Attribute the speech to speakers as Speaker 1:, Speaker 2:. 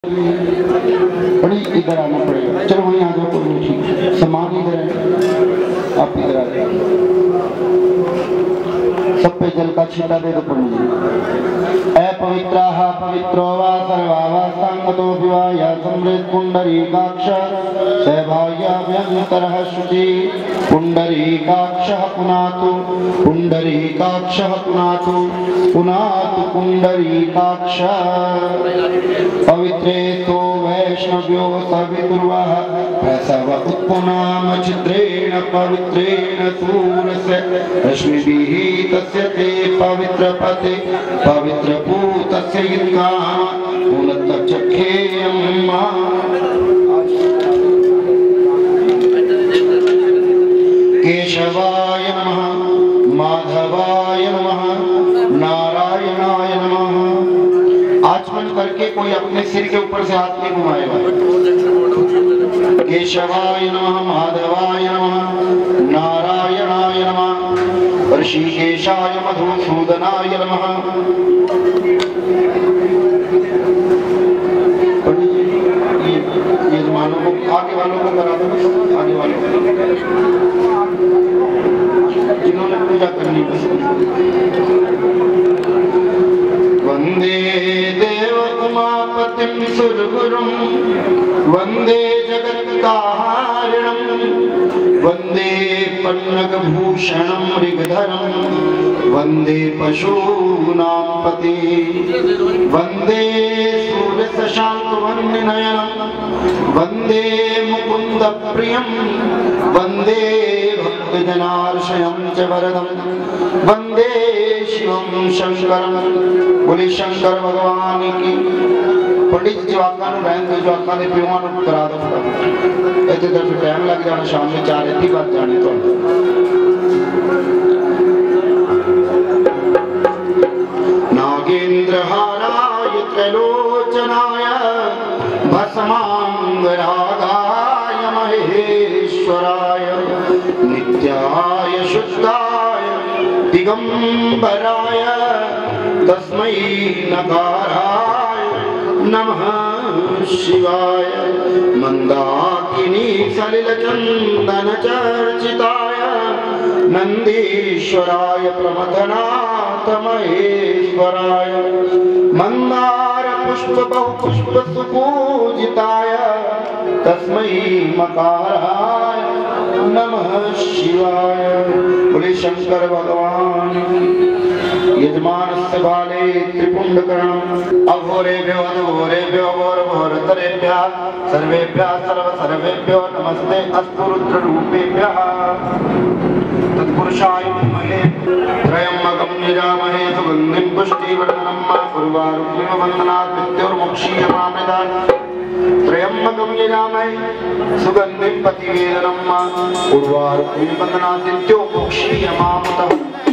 Speaker 1: बड़ी इधर आना पड़ेगा। चलो वहीं आ जाओ, कोई नहीं, ठीक। सामान इधर है, आप इधर आ जाओ। सब पे जल का छींटा दे दो पंडित। अपवित्राः पवित्रो वा सर्वा वा संगतो विवा या समृत पुंडरीकाक्ष सैभाग्याभ्यन्तरः शुचि पुंडरीकाक्षः पुनातु पुंडरीकाक्षः पुनातु पुनातु पुंडरीकाक्ष पवित्रे तो वैष्णव्यो सवितुर्वः प्रसव उत्पुनाम छिद्रेण पवित्रेण सूरस्य रश्मिभिः तस्य ते पवित्र पते पवित्र पूतस्य यत्काम पुनतचखेयं केशवाय नमः माधवाय नमः नारायणाय नमः। आचमन करके कोई अपने सिर के ऊपर से हाथ नहीं घुमाएगा। केशवाय नमः माधवाय नमः नारायणाय नमः ऋषिकेशाय मधुसूदनाय नमः। यजमानों को आगे वालों को करा दो, आगे वालों को जिन्होंने पूजा करनी बस। वंदे देव उमापतिं सुरगुरुं वंदे जगत्कारणं वंदे पन्नगभूषणं मृगधरं वंदे पशूनां पति वंदे सूर्यशशाङ्कवर्णनयनं वंदे मुकुन्दप्रियं वंदे भक्तजनार्षयं च वरदं वंदे शिवं शंकरं। बोले शंकर भगवान की। पंडित जी जवाका बहन के जवाका ने पिवान करा दो इतने तरफ टाइम लग जाना, शाम में 4 इतनी बात जाने तो नागेंद्र हाराय त्रैलोचनाय भस्मांगरागाय महेश्वराय नित्याय शुद्धाय दिगंबराय तस्मै नकाराय नमः शिवाय मंदाकिनी सलिल चंदन चर्चिताय नंदीश्वराय प्रमथनाथ महेश्वराय मंदार पुष्प बहुपुष्प सुपूजिताय तस्मै मकाराय नमः शिवाय। बोले शंकर भगवान। यजमानस्य बाले त्रिपुंडकर्णं अघोरेभ्यो अघोरेभ्यो घोरघोरतरेभ्यः सर्वेभ्यः सर्वसर्वेभ्यो नमस्ते अस्तु रुद्ररूपेभ्यः। तत्पुरुषाय विद्महे त्र्यम्बकं यजामहे सुगन्धिं पुष्टिवर्धनं उर्वारुकमिव बन्धनात् मृत्योर्मुक्षीयमामृतात् त्र्यम्बकं यजामहे सुगन्धिं पतिवेदनं उर्वारुकमिव बन्धनात् मृत्योर्मुक्षीयमामृतात्।